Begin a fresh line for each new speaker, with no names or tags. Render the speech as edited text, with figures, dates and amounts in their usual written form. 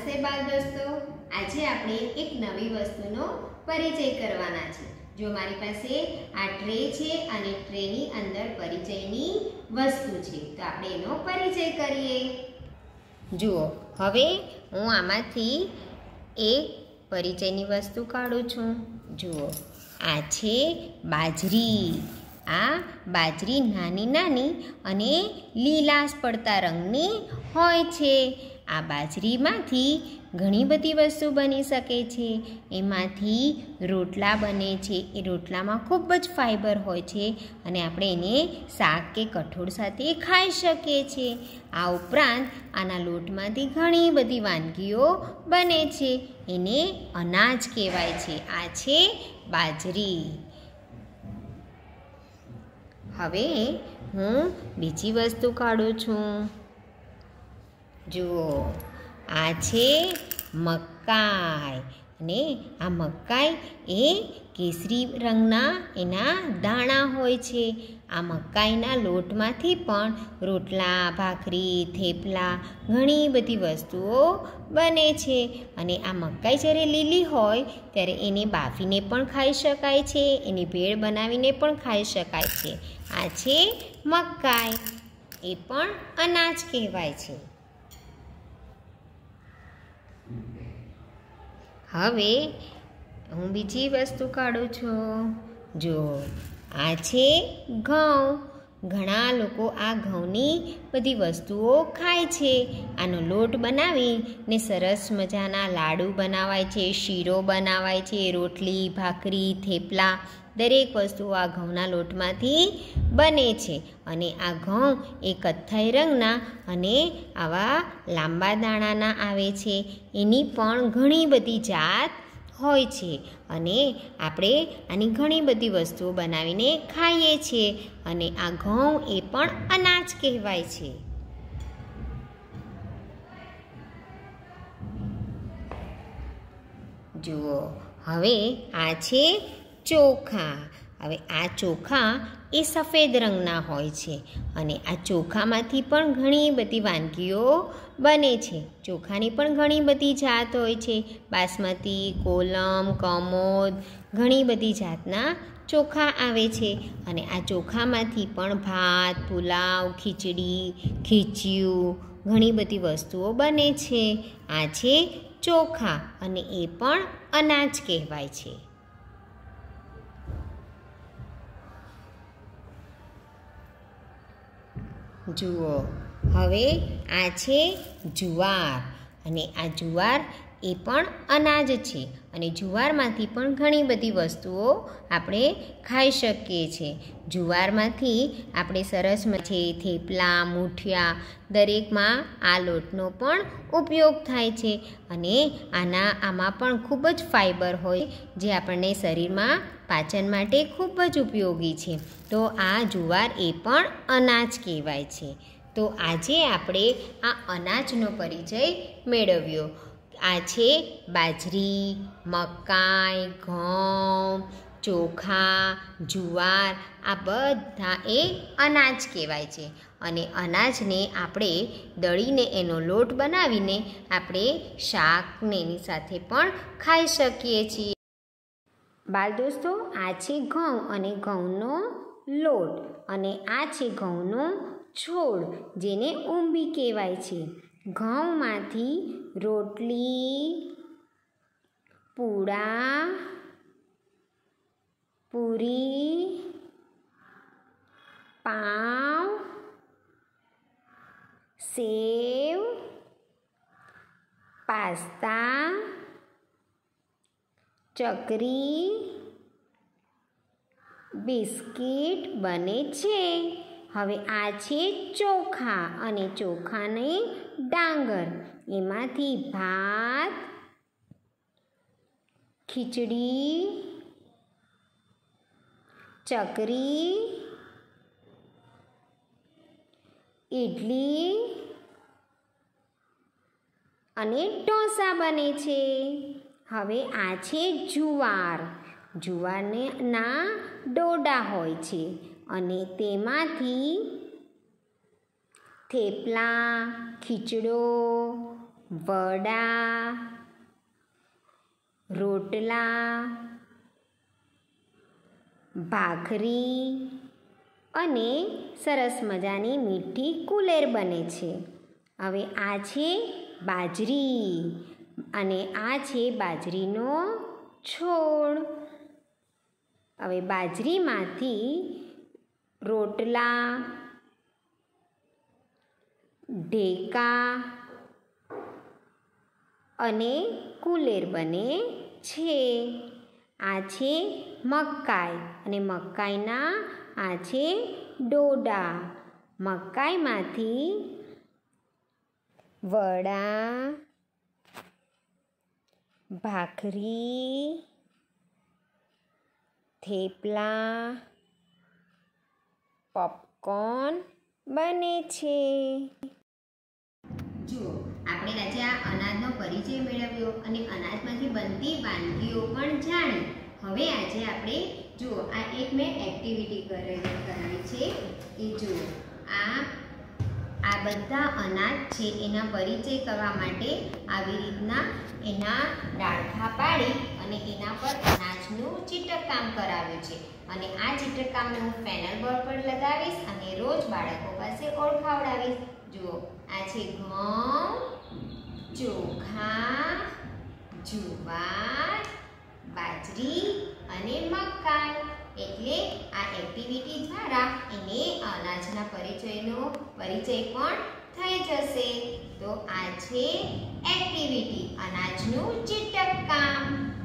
નમસ્તે બાળ દોસ્તો, આજે આપણે એક નવી વસ્તુનો પરિચય કરવાના છે। જો મારી પાસે આ ટ્રે છે અને ટ્રેની અંદર પરિચયની વસ્તુ છે, તો આપણે એનો પરિચય કરીએ। જુઓ, હવે હું આમાંથી એક પરિચયની વસ્તુ કાઢું છું। જુઓ, આ છે બાજરી। આ બાજરી નાની નાની અને લીલાશ પડતા રંગની હોય છે। આ બાજરીમાંથી ઘણી બધી વસ્તુ બની શકે છે। એમાંથી રોટલા બને છે। એ રોટલામાં ખૂબ જ ફાઈબર હોય છે અને આપણે એને શાક કે કઠોળ સાથે ખાઈ શકીએ છીએ। આ ઉપરાંત આના લોટમાંથી ઘણી બધી વાનગીઓ બને છે। એને અનાજ કહેવાય છે। આ છે બાજરી। હવે હું બીજી વસ્તુ કાઢું છું। જુઓ, આ છે મકાઈ અને આ મકાઈ એ કેસરી રંગના એના દાણા હોય છે। આ મકાઈના લોટમાંથી પણ રોટલા, ભાખરી, થેપલા ઘણી બધી વસ્તુઓ બને છે। અને આ મકાઈ જ્યારે લીલી હોય ત્યારે એને બાફીને પણ ખાઈ શકાય છે, એની ભેળ બનાવીને પણ ખાઈ શકાય છે। આ છે મકાઈ, એ પણ અનાજ કહેવાય છે। હવે હું બીજી વસ્તુ કાઢું છું। જો, આ છે ઘઉં। ઘણા લોકો આ ઘઉંની બધી વસ્તુઓ ખાય છે। આનો લોટ બનાવીને સરસ મજાના લાડુ બનાવાય છે, શીરો બનાવાય છે, રોટલી, ભાખરી, થેપલા દરેક વસ્તુ આ ઘઉંના લોટમાંથી બને છે। અને આ ઘઉં એ કથ્થાઈ રંગના અને આવા લાંબા દાણાના આવે છે। એની પણ ઘણી બધી જાત હોય છે અને આપણે આની ઘણી બધી વસ્તુઓ બનાવીને ખાઈએ છીએ। અને આ ઘઉં એ પણ અનાજ કહેવાય છે। જુઓ, હવે આ છે ચોખા। હવે આ ચોખા એ સફેદ રંગના હોય છે અને આ ચોખામાંથી પણ ઘણી બધી વાનગીઓ બને છે। ચોખાની પણ ઘણી બધી જાત હોય છે, બાસમતી, કોલમ, કમોદ ઘણી બધી જાતના ચોખા આવે છે। અને આ ચોખામાંથી પણ ભાત, પુલાવ, ખીચડી, ખીચું ઘણી બધી વસ્તુઓ બને છે। આ છે ચોખા અને એ પણ અનાજ કહેવાય છે। જુઓ, હવે આ છે જુવાર અને આ જુવાર એ પણ અનાજ છે અને જુવારમાંથી પણ ઘણી બધી વસ્તુઓ આપણે ખાઈ શકીએ છીએ। જુવારમાંથી આપણે સરસ મજાના થેપલા, મૂઠિયા દરેકમાં આ લોટનો પણ ઉપયોગ થાય છે અને આમાં પણ ખૂબ જ ફાઈબર હોય જે આપણને શરીરમાં પાચન માટે ખૂબ જ ઉપયોગી છે। તો આ જુવાર એ પણ અનાજ કહેવાય છે। તો આજે આપણે આ અનાજનો પરિચય મેળવ્યો। આ છે બાજરી, મકાઈ, ઘઉં, ચોખા, જુવાર આ બધા એ અનાજ કહેવાય છે અને અનાજને આપણે દળીને એનો લોટ બનાવીને આપણે શાકને એની સાથે પણ ખાઈ શકીએ છીએ। બાળ દોસ્તો, આ છે ઘઉં અને ઘઉંનો લોટ અને આ છે ઘઉંનો છોડ જેને ઉંબી કહેવાય છે। ઘઉંમાંથી રોટલી, પૂડા, પૂરી, પાઉં, સેવ, પાસ્તા, ચકરી, બિસ્કિટ બને છે। હવે આ છે ચોખા અને ચોખાને ડાંગર, એમાંથી ભાત, ખીચડી, ચકરી, ઇડલી અને ઢોસા બને છે। હવે આ છે જુવાર। જુવારના ડોડા હોય છે અને તેમાંથી થેપલા, ખીચડો, વડા, રોટલા, ભાખરી અને સરસ મજાની મીઠી કુલેર બને છે. હવે આ છે બાજરી અને આ છે બાજરીનો છોડ. હવે બાજરીમાંથી રોટલા, ઢેકા અને કુલેર બને છે. આ છે મકાઈ અને મકાઈના આ છે ડોડા. મકાઈમાંથી વડા, ભાખરી, થેપલા, પોપકોર્ન બને છે. જુઓ, આપણે આજે આ અનાજનો પરિચય મેળવ્યો અને અનાજમાંથી બનતી વાનગીઓ પણ જાણી. હવે આજે આપણે જુઓ આ એક મેં એક્ટિવિટી કરાવી છે. એ જુઓ આ બધા અનાજ છે એના પરિચય કરવા માટે આવી રીતના એના ડાળખા પાડી અને એના પર અનાજનું ચિત્રકામ કરાવ્યું છે. અને આ ચિત્રકામને હું પેનલ બોર્ડ પર લગાવીશ અને રોજ બાળકો પાસે ઓળખાવડાવીશ. જુઓ આ છે ઘઉં, ચોખા, જુવાર, બાજરી અને મકાઈ. એટલે આ એક્ટિવિટી દ્વારા એને અનાજના પરિચય પણ થઈ જશે. તો આ છે એક્ટિવિટી અનાજનું ચિત્રકામ.